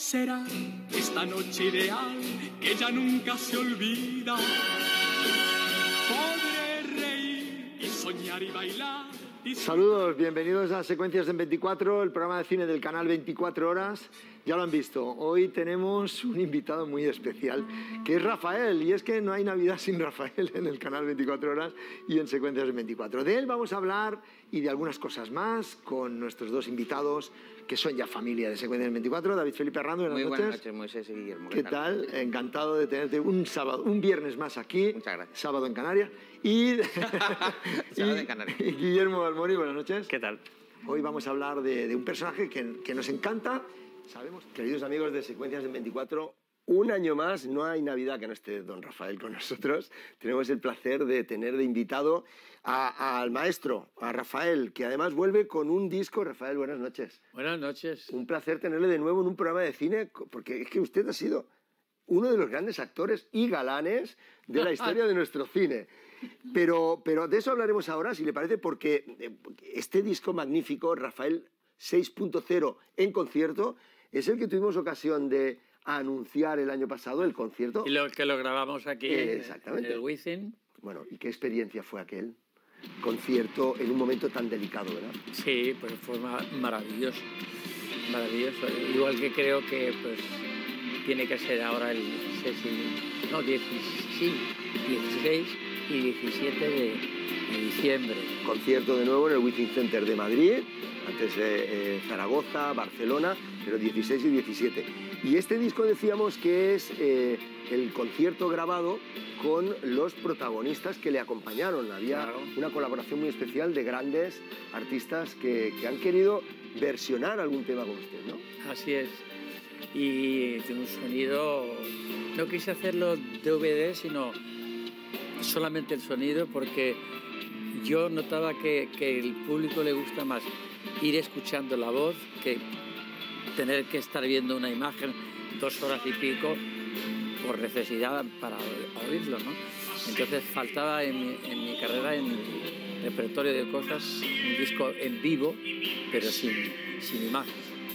será esta noche ideal que ya nunca se olvida. Podré reír y soñar y bailar. Saludos, bienvenidos a Secuencias en 24, el programa de cine del canal 24 Horas. Ya lo han visto, hoy tenemos un invitado muy especial, que es Rafael, y es que no hay Navidad sin Rafael en el canal 24 Horas y en Secuencias en 24. De él vamos a hablar y de algunas cosas más con nuestros dos invitados, que son ya familia de Secuencias en 24. David Felipe Arrando, buenas noches. Muy buenas noches, Moisés y Guillermo. ¿Qué tal? Encantado de tenerte un viernes más aquí. Muchas gracias. Sábado en Canarias. Y, Sábado en Canarias. Y Guillermo Almori, buenas noches. ¿Qué tal? Hoy vamos a hablar de un personaje que nos encanta. Sabemos, queridos amigos de Secuencias en 24, un año más, no hay Navidad que no esté don Rafael con nosotros. Tenemos el placer de tener de invitado al maestro, a Rafael, que además vuelve con un disco. Rafael, buenas noches. Buenas noches. Un placer tenerle de nuevo en un programa de cine, porque es que usted ha sido uno de los grandes actores y galanes de la historia de nuestro cine. Pero de eso hablaremos ahora, si le parece, porque este disco magnífico, Rafael 6.0 en concierto, es el que tuvimos ocasión de anunciar el año pasado, el concierto. Y lo que lo grabamos aquí Exactamente. en el Wizzing. Bueno, ¿y qué experiencia fue aquel concierto en un momento tan delicado, verdad? Sí, pues fue maravilloso, maravilloso. Igual que creo que pues tiene que ser ahora el 16 y 17 de diciembre. Concierto de nuevo en el Wizzing Center de Madrid, antes Zaragoza, Barcelona, pero 16 y 17. Y este disco decíamos que es el concierto grabado con los protagonistas que le acompañaron. Había una colaboración muy especial de grandes artistas que han querido versionar algún tema con usted, ¿no? Así es. Y tiene un sonido... No quise hacerlo DVD, sino solamente el sonido, porque yo notaba que el público le gusta más ir escuchando la voz que tener que estar viendo una imagen 2 horas y pico por necesidad para oírlo, ¿no? Entonces faltaba en mi carrera, en el repertorio de cosas, un disco en vivo, pero sin imagen.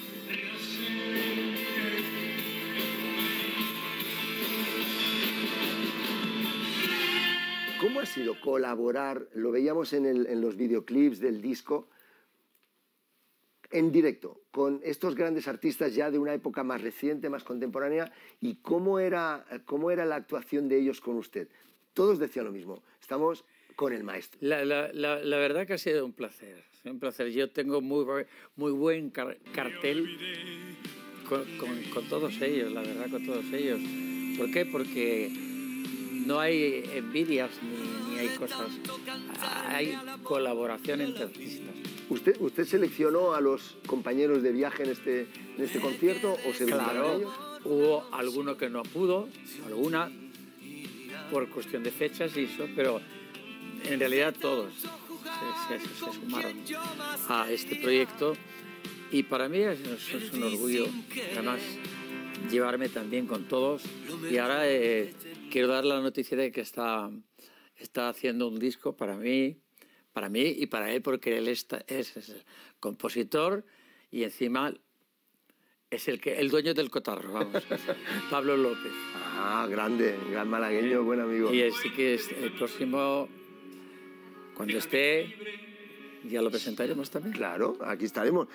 ¿Cómo ha sido colaborar? Lo veíamos en los videoclips del disco, en directo, con estos grandes artistas ya de una época más reciente, más contemporánea, y cómo era la actuación de ellos con usted. Todos decían lo mismo, estamos con el maestro. La verdad que ha sido un placer, un placer. Yo tengo muy buen cartel con todos ellos, la verdad, con todos ellos. ¿Por qué? Porque no hay envidias ni hay cosas, hay colaboración entre artistas. ¿Usted seleccionó a los compañeros de viaje en este concierto o se Claro, ellos? hubo alguno que no pudo, alguna por cuestión de fechas y eso, pero en realidad todos se sumaron a este proyecto y para mí es un orgullo, además, llevarme también con todos. Y ahora quiero dar la noticia de que está haciendo un disco para mí y para él, porque él es el compositor y encima es el dueño del cotarro, vamos, Pablo López. Ah, grande, gran malagueño, buen amigo. Y así que el próximo, cuando esté, ya lo presentaremos también. Claro, aquí estaremos.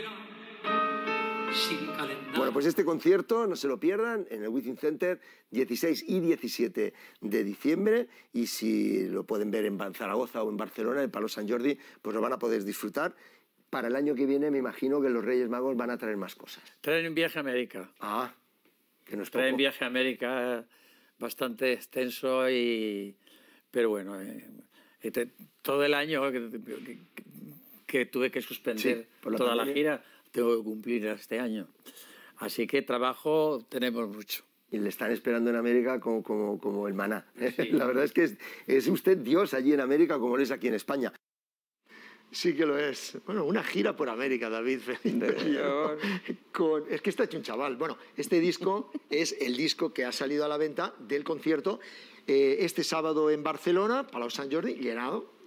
Bueno, pues este concierto, no se lo pierdan, en el Wizzing Center, 16 y 17 de diciembre, y si lo pueden ver en Zaragoza o en Barcelona, en Palau Sant Jordi, pues lo van a poder disfrutar. Para el año que viene me imagino que los Reyes Magos van a traer más cosas. Traen un viaje a América. Ah, que no es poco. Traen viaje a América bastante extenso, pero bueno, todo el año que tuve que suspender toda la gira, tengo que cumplir este año. Así que trabajo tenemos mucho. Y le están esperando en América como el maná. Sí. La verdad es que es usted Dios allí en América como lo es aquí en España. Sí que lo es. Bueno, una gira por América, David Felipe. Es que está hecho un chaval. Bueno, este disco es el disco que ha salido a la venta del concierto este sábado en Barcelona, Palau Sant Jordi, llenado.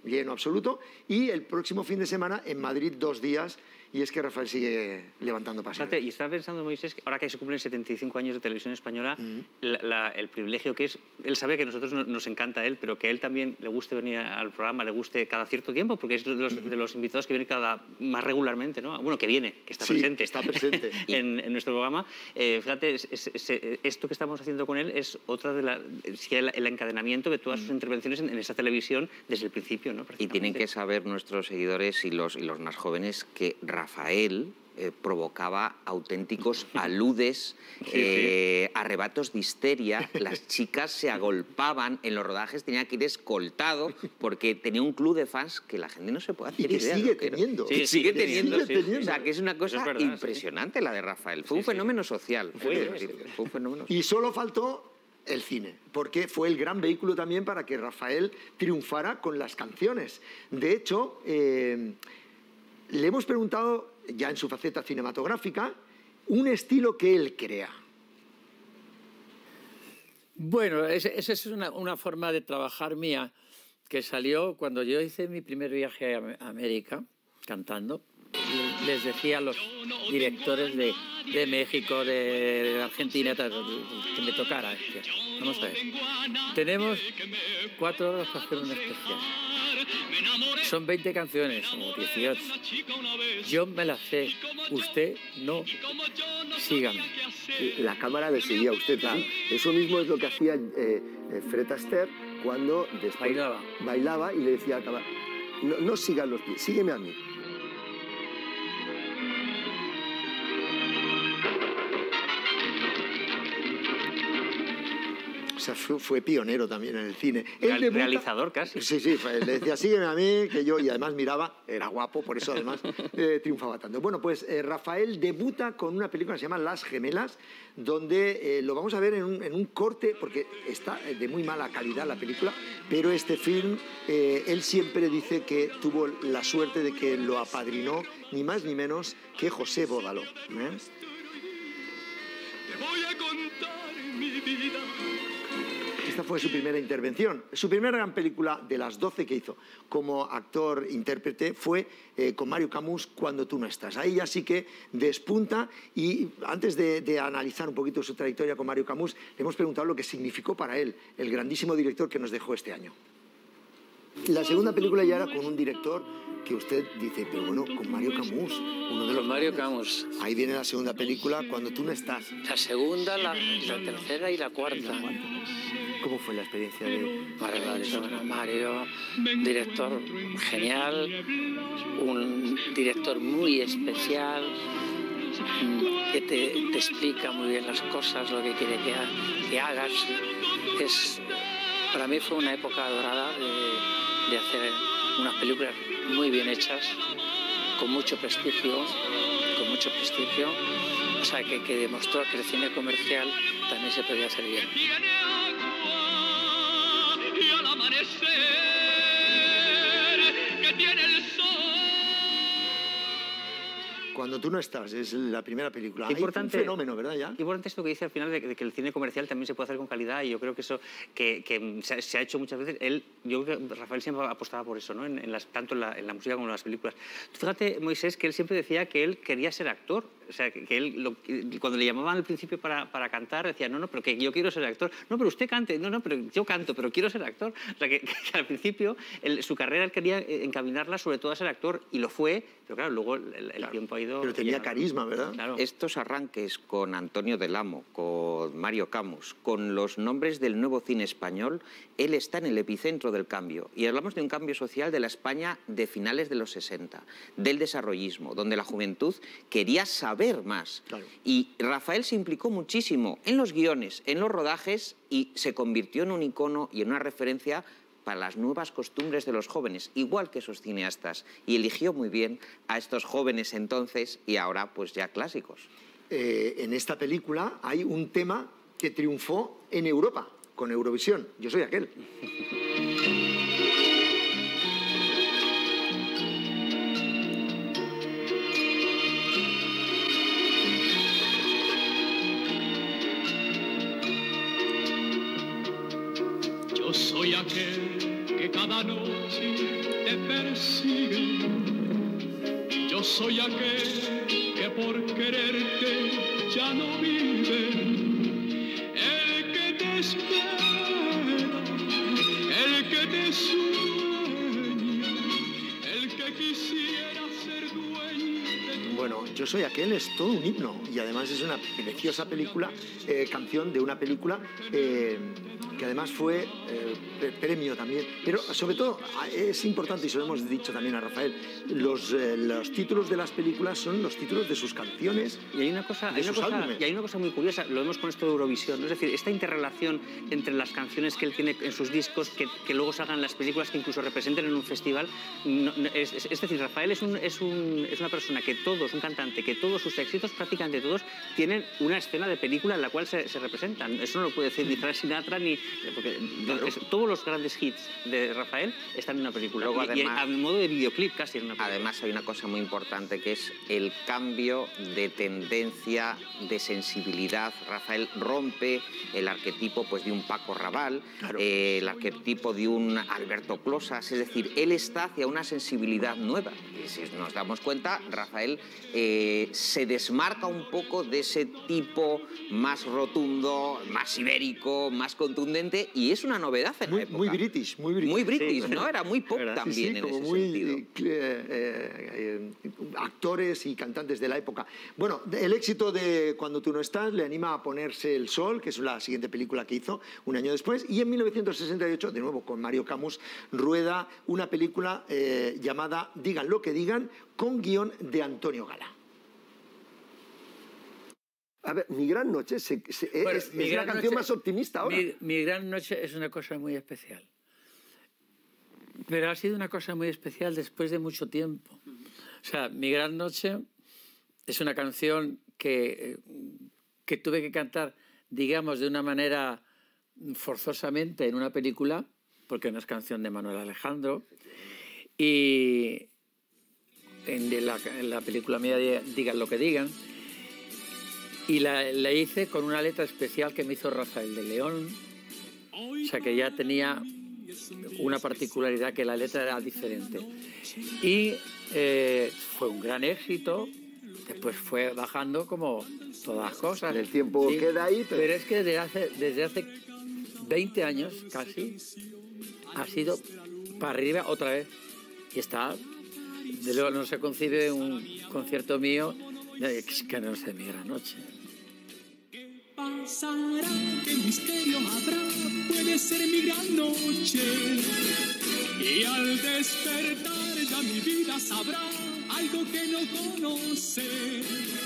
lleno absoluto, y el próximo fin de semana en Madrid 2 días, y es que Rafael sigue levantando pasiones. Fíjate, y estaba pensando, Moisés, que ahora que se cumplen 75 años de televisión española, el privilegio que es, él sabe que a nosotros nos encanta a él, pero que a él también le guste venir al programa, le guste cada cierto tiempo, porque es de los invitados que viene más regularmente, ¿no? Bueno, que viene, que está presente. Está presente. en nuestro programa. Fíjate, esto que estamos haciendo con él es otra de el encadenamiento de todas sus intervenciones en esa televisión desde el principio, ¿no? Y tienen que saber nuestros seguidores y los más jóvenes que Rafael provocaba auténticos aludes, arrebatos de histeria. Las chicas se agolpaban en los rodajes, tenía que ir escoltado porque tenía un club de fans que la gente no se puede hacer y que idea. sigue teniendo. Sí, sigue teniendo. teniendo. O sea, que es una cosa verdad, impresionante la de Rafael. Fue un fenómeno social. Fue un fenómeno. Y solo faltó el cine, porque fue el gran vehículo también para que Rafael triunfara con las canciones. De hecho, le hemos preguntado, ya en su faceta cinematográfica, un estilo que él crea. Bueno, esa es una forma de trabajar mía que salió cuando yo hice mi primer viaje a América, cantando. Les decía a los directores de México, de Argentina, que me tocara. Decía, vamos a ver, tenemos 4 horas para hacer un especial. Son 20 canciones, o 18. Yo me las sé, usted no, sígame. La cámara le seguía a usted. Claro. Eso mismo es lo que hacía Fred Astaire cuando después bailaba y le decía a la cámara, no sigan los pies, sígueme a mí. O sea, fue pionero también en el cine. El realizador casi. Sí, le decía, sígueme a mí, que yo, y además miraba, era guapo, por eso además triunfaba tanto. Bueno, pues Rafael debuta con una película que se llama Las Gemelas, donde lo vamos a ver en un corte, porque está de muy mala calidad la película, pero este film, él siempre dice que tuvo la suerte de que lo apadrinó ni más ni menos que José Bódalo. Te voy a contar mi vida. Esta fue su primera intervención. Su primera gran película de las 12 que hizo como actor-intérprete fue con Mario Camus, Cuando tú no estás. Ahí ya sí que despunta, y antes de analizar un poquito su trayectoria con Mario Camus, le hemos preguntado lo que significó para él, el grandísimo director que nos dejó este año. La segunda película ya era con un director que usted dice, pero bueno, con Mario Camus, uno de los... Con Mario Camus. Ahí viene la segunda película, Cuando tú no estás. La segunda, la tercera y la cuarta. ¿Cómo fue la experiencia de Mario, director genial, un director muy especial, que te explica muy bien las cosas, lo que quiere que hagas. Para mí fue una época dorada de hacer unas películas muy bien hechas, con mucho prestigio, o sea, que demostró que el cine comercial también se podía hacer bien. Y al amanecer que tiene el sol. Cuando tú no estás, es la primera película. Importante, hay un fenómeno, ¿verdad? Ya. Qué importante esto que dice al final de que el cine comercial también se puede hacer con calidad, y yo creo que eso que se ha hecho muchas veces. Yo creo que Rafael siempre apostaba por eso, ¿no? Tanto en la música como en las películas. Fíjate, Moisés, que él siempre decía que él quería ser actor. O sea, que él, cuando le llamaban al principio para cantar, decía, no, pero que yo quiero ser actor. No, pero usted cante. No, pero yo canto, pero quiero ser actor. O sea, que al principio su carrera él quería encaminarla sobre todo a ser actor, y lo fue, pero claro, luego el tiempo ha ido... Pero tenía carisma, ¿verdad? Claro. Estos arranques con Antonio del Amo, con Mario Camus, con los nombres del nuevo cine español, él está en el epicentro del cambio. Y hablamos de un cambio social de la España de finales de los 60, del desarrollismo, donde la juventud quería saber más. Claro. Y Rafael se implicó muchísimo en los guiones, en los rodajes, y se convirtió en un icono y en una referencia para las nuevas costumbres de los jóvenes, igual que esos cineastas, y eligió muy bien a estos jóvenes entonces y ahora pues ya clásicos. En esta película hay un tema que triunfó en Europa, con Eurovisión. Yo soy aquel. Yo soy aquel que cada noche te persiguen. Yo soy aquel que por quererte ya no vive, el que te espera, el que te sueña, el que quisiera ser dueño de tu... Bueno, Yo soy aquel es todo un himno y además es una preciosa película, canción de una película que además fue premio también. Pero sobre todo es importante, y se lo hemos dicho también a Rafael, los títulos de las películas son los títulos de sus canciones. Y hay una cosa muy curiosa, lo vemos con esto de Eurovisión, ¿no? Es decir, esta interrelación entre las canciones que él tiene en sus discos, que luego salgan las películas que incluso representen en un festival. Es decir, Rafael es una persona que todos, un cantante, que todos sus éxitos, prácticamente todos, tienen una escena de película en la cual se representan. Eso no lo puede decir ni Frank Sinatra, ni... Porque todos los grandes hits de Rafael están en una película. Luego, además, y a modo de videoclip casi en una película. Además hay una cosa muy importante que es el cambio de tendencia, de sensibilidad. Rafael rompe el arquetipo pues, de un Paco Rabanne, claro, el arquetipo de un Alberto Closas, es decir, él está hacia una sensibilidad nueva. Y si nos damos cuenta, Rafael se desmarca un poco de ese tipo más rotundo, más ibérico, más contundente, y es una novedad en la época. Muy british, muy british. Muy british, sí, ¿no? Era muy pop también en ese sentido. Actores y cantantes de la época. Bueno, el éxito de Cuando tú no estás le anima a ponerse El sol, que es la siguiente película que hizo un año después, y en 1968, de nuevo con Mario Camus, rueda una película llamada Digan lo que digan, con guión de Antonio Gala. A ver, Mi gran noche es la canción más optimista ahora. Mi gran noche es una cosa muy especial. Pero ha sido una cosa muy especial después de mucho tiempo. O sea, Mi gran noche es una canción que tuve que cantar, digamos, de una manera forzosamente en una película, porque no es canción de Manuel Alejandro. Y en la película mía Digan lo que digan. Y la hice con una letra especial que me hizo Rafael de León. O sea, que ya tenía una particularidad, que la letra era diferente. Y fue un gran éxito. Después fue bajando como todas las cosas. El tiempo sí, queda ahí. pero es que desde hace 20 años casi ha sido para arriba otra vez. Y está... De luego no se concibe un concierto mío que no sea Mi gran noche. ¿Qué pasará? ¿Qué misterio habrá? Puede ser mi gran noche. Y al despertar ya mi vida sabrá algo que no conoce.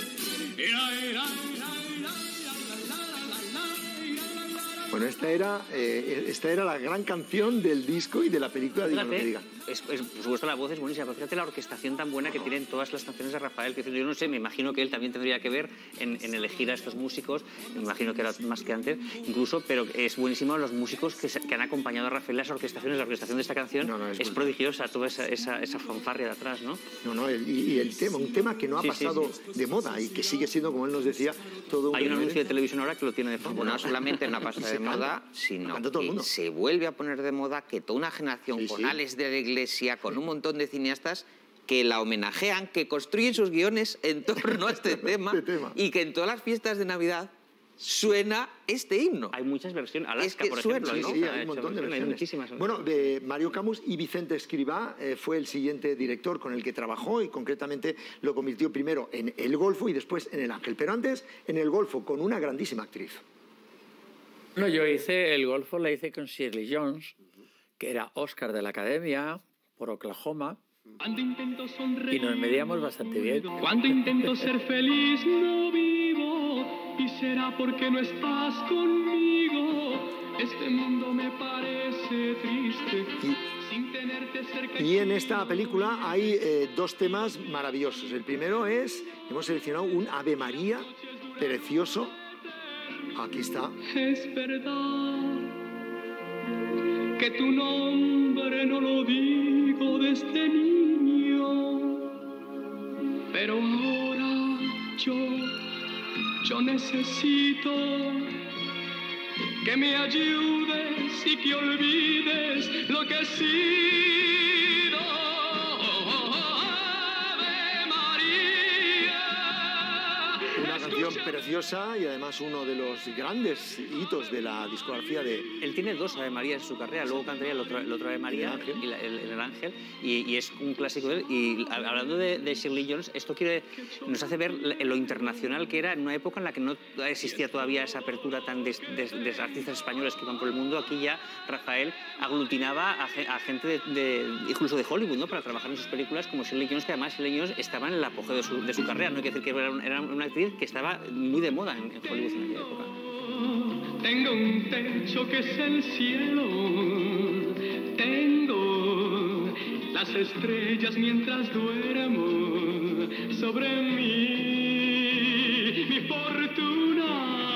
Bueno, esta era la gran canción del disco y de la película Digan lo que digan. Por supuesto, la voz es buenísima, pero fíjate la orquestación tan buena que tienen todas las canciones de Rafael, que yo no sé, me imagino que él también tendría que ver en elegir a estos músicos, me imagino que era más que antes, incluso, pero es buenísimo los músicos que han acompañado a Rafael, las orquestaciones, la orquestación de esta canción es prodigiosa, toda esa fanfarria de atrás, ¿no? Y el tema, un tema que no ha pasado de moda y que sigue siendo, como él nos decía, todo un... Hay un anuncio de televisión ahora que lo tiene de fondo. No solamente no ha pasado de moda, sino que se vuelve a poner de moda, que toda una generación con Alex de la Iglesia, con un montón de cineastas que la homenajean, que construyen sus guiones en torno a este tema, y que en todas las fiestas de Navidad suena este himno. Hay muchas versiones, Alaska, por suena, ejemplo. Sí, hay un montón de versiones. Muchísimas. Bueno, de Mario Camus y Vicente Escrivá fue el siguiente director con el que trabajó, y concretamente lo convirtió primero en El Golfo y después en El Ángel. Pero antes, en El Golfo, con una grandísima actriz. Bueno, yo hice El Golfo, la hice con Shirley Jones, que era Oscar de la Academia por Oklahoma, y nos medíamos bastante bien. Cuando intento ser feliz no vivo, y será porque no estás conmigo. Este mundo me parece triste sin tenerte cerca. Y en esta película hay dos temas maravillosos. El primero es, hemos seleccionado un Ave María precioso. Aquí está. Es verdad que tu nombre no lo digo desde niño, pero ahora yo necesito que me ayudes y que olvides lo que he sido. preciosa y además uno de los grandes hitos de la discografía de... Él tiene 2 Ave Marías en su carrera, luego cantaría el otro Ave María, el Ángel, y es un clásico de él. Y hablando de Shirley Jones, esto nos hace ver lo internacional que era en una época en la que no existía todavía esa apertura tan de artistas españoles que iban por el mundo. Aquí ya Rafael aglutinaba a gente incluso de Hollywood, ¿no?, para trabajar en sus películas, como Shirley Jones, que además Shirley Jones estaba en el apogeo de su carrera. No hay que decir que era una actriz que estaba muy de moda en Hollywood en aquella época. Tengo un techo que es el cielo, tengo las estrellas mientras duermo sobre mí. Mi fortuna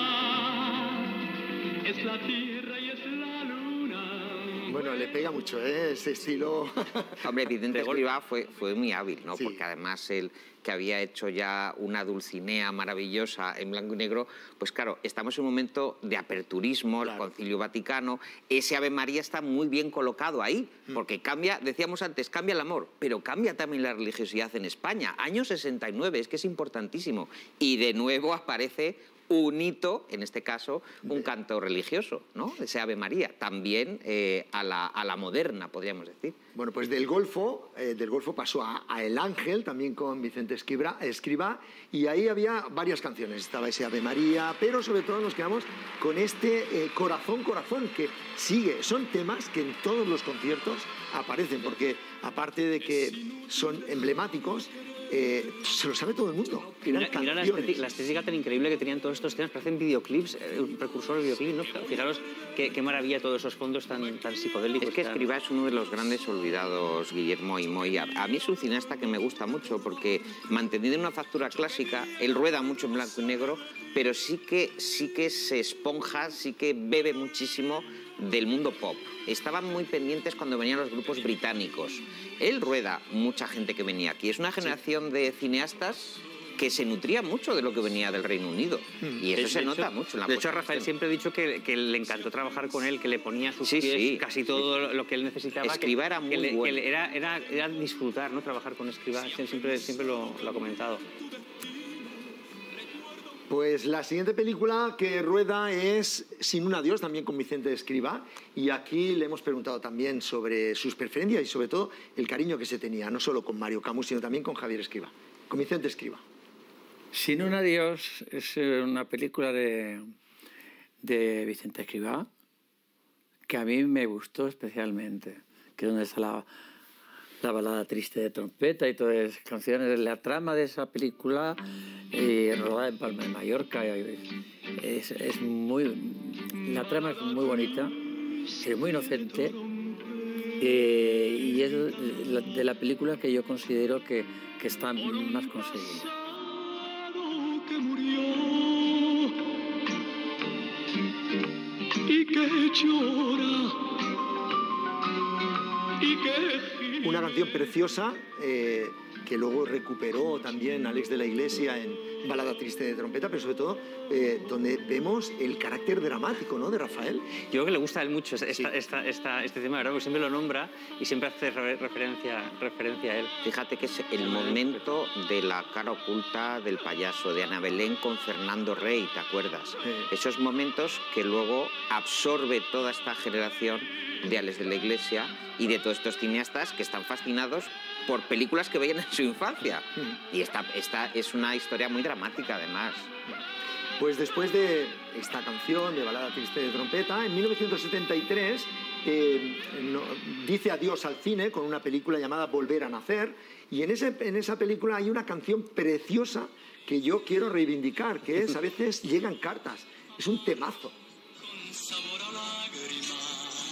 es la tierra y es la luna. Bueno, le pega mucho, ¿eh?, ese estilo. Hombre, Vicente Escrivá fue muy hábil, ¿no? Sí. Porque además él, que había hecho ya una Dulcinea maravillosa en blanco y negro, pues claro, estamos en un momento de aperturismo, claro. El Concilio Vaticano, ese Ave María está muy bien colocado ahí, porque cambia, decíamos antes, cambia el amor, pero cambia también la religiosidad en España. Año 69, es que es importantísimo. Y de nuevo aparece un hito, en este caso, un canto religioso, ¿no? Ese Ave María, también a la moderna, podríamos decir. Bueno, pues del Golfo pasó a El Ángel, también con Vicente Escrivá, y ahí había varias canciones. Estaba ese Ave María, pero sobre todo nos quedamos con este Corazón, Corazón, que sigue. Son temas que en todos los conciertos aparecen, porque aparte de que son emblemáticos, se lo sabe todo el mundo. Mira la estética tan increíble que tenían todos estos temas, parecen videoclips, un precursor de videoclip, ¿no? Fijaros qué maravilla todos esos fondos tan psicodélicos. Es que Escrivá es uno de los grandes olvidados, Guillermo y Moy. A mí es un cineasta que me gusta mucho porque, manteniendo una factura clásica, él rueda mucho en blanco y negro, pero sí que se esponja, sí que bebe muchísimo del mundo pop. Estaban muy pendientes cuando venían los grupos británicos. Él rueda mucha gente que venía aquí. Es una generación de cineastas que se nutría mucho de lo que venía del Reino Unido. Y eso se nota mucho en la De hecho, Rafael siempre ha dicho que le encantó trabajar con él, que le ponía a sus pies casi todo lo que él necesitaba. Escrivá era muy bueno. Era disfrutar, ¿no?, trabajar con Escrivá. Siempre lo ha comentado. Pues la siguiente película que rueda es Sin un adiós, también con Vicente Escrivá, y aquí le hemos preguntado también sobre sus preferencias y sobre todo el cariño que se tenía, no solo con Mario Camus, sino también con Javier Escrivá, con Vicente Escrivá. Sin un adiós es una película de Vicente Escrivá que a mí me gustó especialmente, que es donde está la balada triste de trompeta y todas esas canciones. La trama de esa película, rodada en Palma de Mallorca, la trama es muy bonita, es muy inocente, y es de la película que yo considero que está más conseguida. Que murió y que llora y que... Una canción preciosa que luego recuperó también Alex de la Iglesia en Balada triste de trompeta, pero sobre todo donde vemos el carácter dramático, ¿no?, de Rafael. Yo creo que le gusta a él mucho este tema, ¿verdad? Porque siempre lo nombra y siempre hace referencia a él. Fíjate que es el momento de la cara oculta del payaso, de Ana Belén con Fernando Rey, ¿te acuerdas? Sí. Esos momentos que luego absorbe toda esta generación de Alex de la Iglesia y de todos estos cineastas que están fascinados por películas que veían en su infancia. Y esta es una historia muy dramática, además. Pues después de esta canción de Balada triste de trompeta, en 1973 dice adiós al cine con una película llamada Volver a nacer, y en esa película hay una canción preciosa que yo quiero reivindicar, que es A veces llegan cartas. Es un temazo. Con sabor a lágrimas,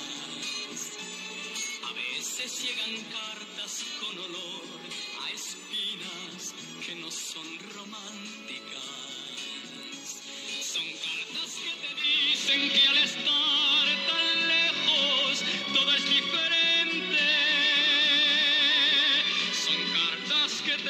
a veces llegan cartas con olor a espinas que no son románticas. Son cartas que te dicen que al estar tan lejos todo es diferente. Son cartas que te Ya de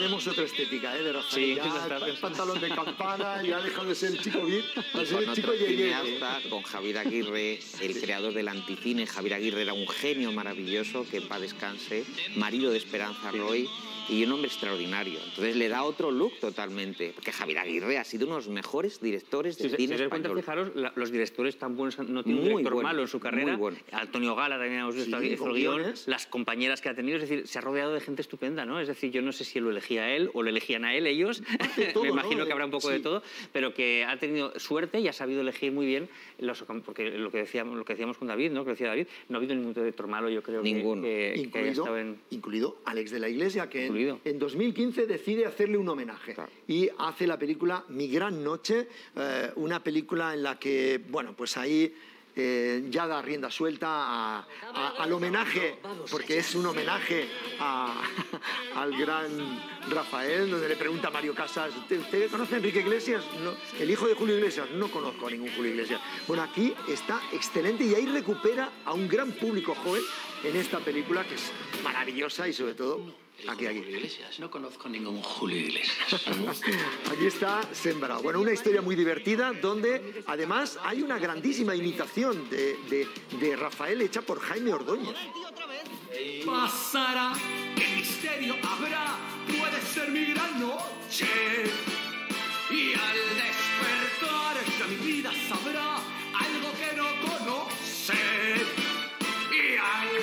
tenemos otra estética, de Rafael. Sí, Ya el pantalón de campana, ya ha dejado de ser el chico VIP, va a ser Con el chico otro Yeye. cineasta, con Javier Aguirre, el creador del anticine. Javier Aguirre era un genio maravilloso, que en paz descanse, marido de Esperanza Roy, y un hombre extraordinario. Entonces le da otro look totalmente, porque Javier Aguirre ha sido uno de los mejores directores de cine Si os cuenta, español. fijaros, los directores tan buenos no tienen un Muy director bueno, malo en su carrera. muy bueno. Antonio Gala también hemos visto Sí, hizo con el guión, guiones. las compañeras que ha tenido, es decir, se ha rodeado de gente estupenda, ¿no? Es decir, yo no sé si lo elegía él o lo elegían a él ellos, todo, me imagino ¿no? que habrá un poco Sí. de todo, pero que ha tenido suerte y ha sabido elegir muy bien, porque lo que decíamos con David, ¿no? Que decía David, no ha habido ningún director malo, yo creo Ninguno. que haya estado en... Incluido Alex de la Iglesia, que Incluido. en 2015 decide hacerle un homenaje. Claro. Y hace la película Mi Gran Noche, una película en la que, bueno, pues ahí ya da rienda suelta al homenaje, porque es un homenaje al gran Rafael, donde le pregunta a Mario Casas, ¿usted conoce a Enrique Iglesias? No, el hijo de Julio Iglesias. No conozco a ningún Julio Iglesias. Bueno, aquí está excelente y ahí recupera a un gran público joven en esta película, que es maravillosa y sobre todo... Aquí. Iglesias. No conozco ningún Julio Iglesias. Aquí está sembrado. Bueno, una historia muy divertida donde además hay una grandísima imitación de Rafael hecha por Jaime Ordóñez. Pasará, qué misterio habrá, puede ser mi gran noche. Y al despertar ya mi vida sabrá algo que no conoce. Y al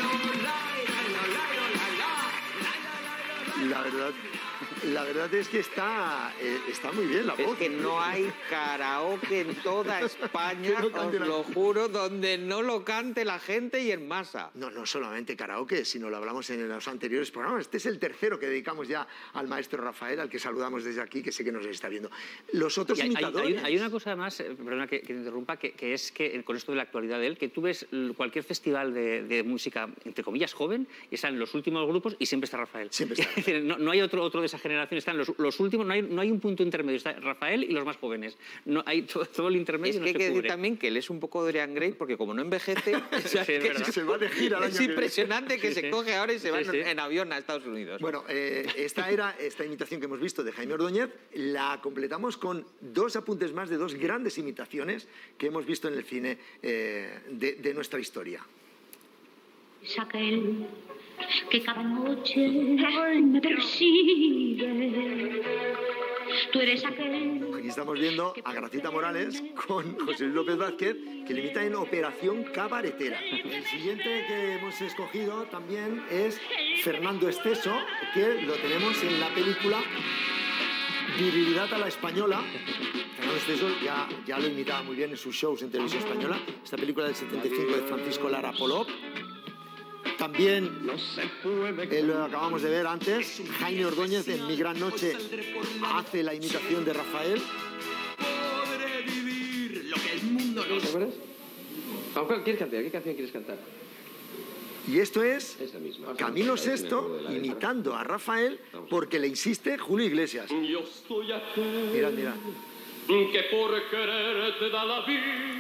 La verdad es que está muy bien la Es voz. que no hay karaoke en toda España, Que no cante os la- lo juro, donde no lo cante la gente y en masa. No solamente karaoke, sino lo hablamos en los anteriores programas. Este es el tercero que dedicamos ya al maestro Rafael, al que saludamos desde aquí, que sé que nos está viendo. Los otros Y imitadores... hay una cosa más, perdona que te interrumpa, que es que con esto de la actualidad de él, que tú ves cualquier festival de música, entre comillas, joven, y están los últimos grupos y siempre está Rafael. Siempre está Es decir, no hay otro de esa generación, están los últimos, no hay un punto intermedio, está Rafael y los más jóvenes. No hay todo el intermedio. Es no que hay se que decir cubre. también que él es un poco Dorian Gray, porque como no envejece, o sea, Sí, es que verdad. Se va de gira el año es que viene. impresionante que se coge ahora y se va Sí, sí. en avión a Estados Unidos. Bueno, esta imitación que hemos visto de Jaime Ordóñez la completamos con dos apuntes más de dos grandes imitaciones que hemos visto en el cine de nuestra historia. Es aquel que cada noche me persigue. Tú eres aquel. Aquí estamos viendo a Gracita Morales con José Luis López Vázquez, que le imita en Operación Cabaretera. El siguiente que hemos escogido también es Fernando Esteso, que lo tenemos en la película Virilidad a la Española. Fernando Esteso ya lo imitaba muy bien en sus shows en televisión española. Esta película del 75 de Francisco Lara Polop. También lo acabamos de ver antes, Jaime Ordóñez en Mi Gran Noche hace la imitación de Rafael. podré vivir lo que el mundo no ¿Te acuerdas? ¿Cuál quieres cantar? ¿Qué canción quieres cantar? Y esto es Esa misma. Camilo Esa misma, VI de la letra. imitando a Rafael porque le insiste Julio Iglesias. Yo soy aquel Mirad, mirad. que por quererte da la vida.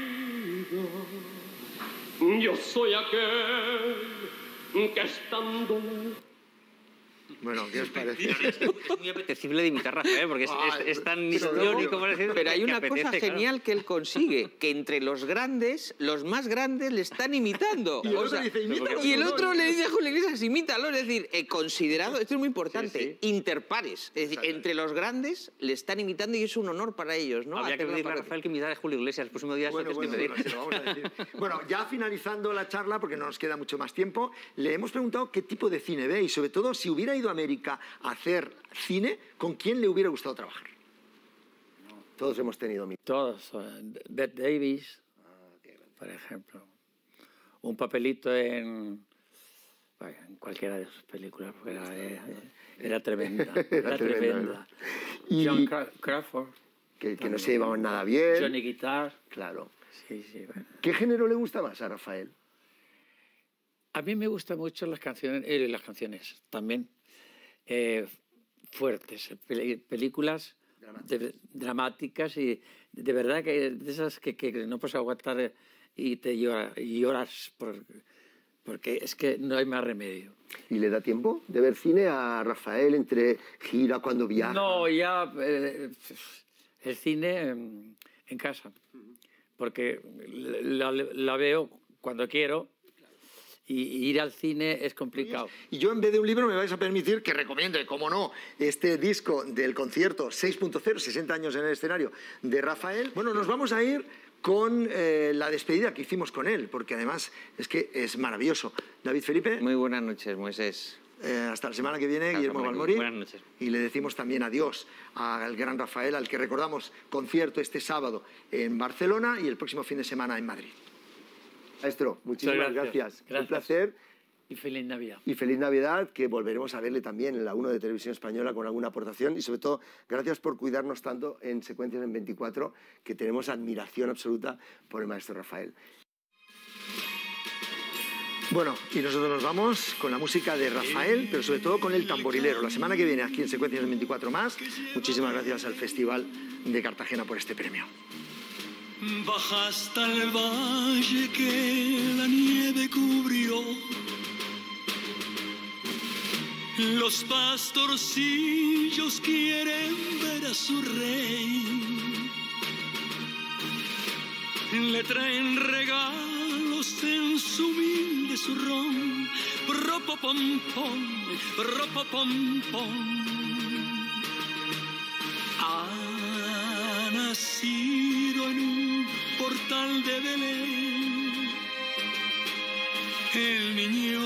Yo soy aquel que estando... Bueno, ¿qué os parece? Es muy apetecible de imitar a Rafael, porque es tan pero histriónico, luego- por decirlo, Pero hay que una apetece, cosa claro. genial que él consigue, que entre los grandes, los más grandes le están imitando. Y el O otro sea, dice, "Imítalo y el tú, otro ¿no?". le dice a Julio Iglesias, imítalo. Es decir, considerado, esto es muy importante, Sí, interpares. Es decir, Exacto. entre los grandes le están imitando y es un honor para ellos, ¿no? Habría que Hacer la pedirle a parodia. Rafael que imitara a Julio Iglesias. El próximo día se Bueno, lo tienes que bueno, pedir. se lo vamos a decir. Bueno, ya finalizando la charla, porque no nos queda mucho más tiempo, le hemos preguntado qué tipo de cine ve y sobre todo si hubiera ido a América a hacer cine, ¿con quién le hubiera gustado trabajar? Todos hemos tenido Todos. Bette Davis, por ejemplo. Un papelito en cualquiera de sus películas, porque era tremenda. Era tremenda, tremenda. Y- John Crawford, que no se llevaban nada bien. Johnny Guitar. Claro. Sí, sí, bueno. ¿Qué género le gusta más a Rafael? A mí me gustan mucho las canciones también fuertes, películas dramáticas y de verdad que de esas que no puedes aguantar y lloras porque es que no hay más remedio. ¿Y le da tiempo de ver cine a Rafael entre gira, cuando viaja? No, ya el cine en casa, porque la veo cuando quiero. Y ir al cine es complicado. Y yo, en vez de un libro, me vais a permitir que recomiende, como no, este disco del concierto 6.0, 60 años en el escenario, de Rafael. Bueno, nos vamos a ir con la despedida que hicimos con él, porque además es que es maravilloso. David Felipe. Muy buenas noches, Moisés. Hasta la semana que viene, Guillermo Balmori. Buenas noches. Y le decimos también adiós al gran Rafael, al que recordamos concierto este sábado en Barcelona y el próximo fin de semana en Madrid. Maestro, muchísimas gracias. Un placer. Y feliz Navidad. Y feliz Navidad, que volveremos a verle también en la 1 de Televisión Española con alguna aportación. Y sobre todo, gracias por cuidarnos tanto en Secuencias en 24, que tenemos admiración absoluta por el maestro Rafael. Bueno, y nosotros nos vamos con la música de Rafael, pero sobre todo con el tamborilero. La semana que viene, aquí en Secuencias en 24 más. Muchísimas gracias al Festival de Cartagena por este premio. Baja hasta el valle que la nieve cubrió. Los pastorcillos quieren ver a su rey. Le traen regalos en su humilde zurrón. Ropopompom, ropopompom. Ha nacido en un portal de Belén el niño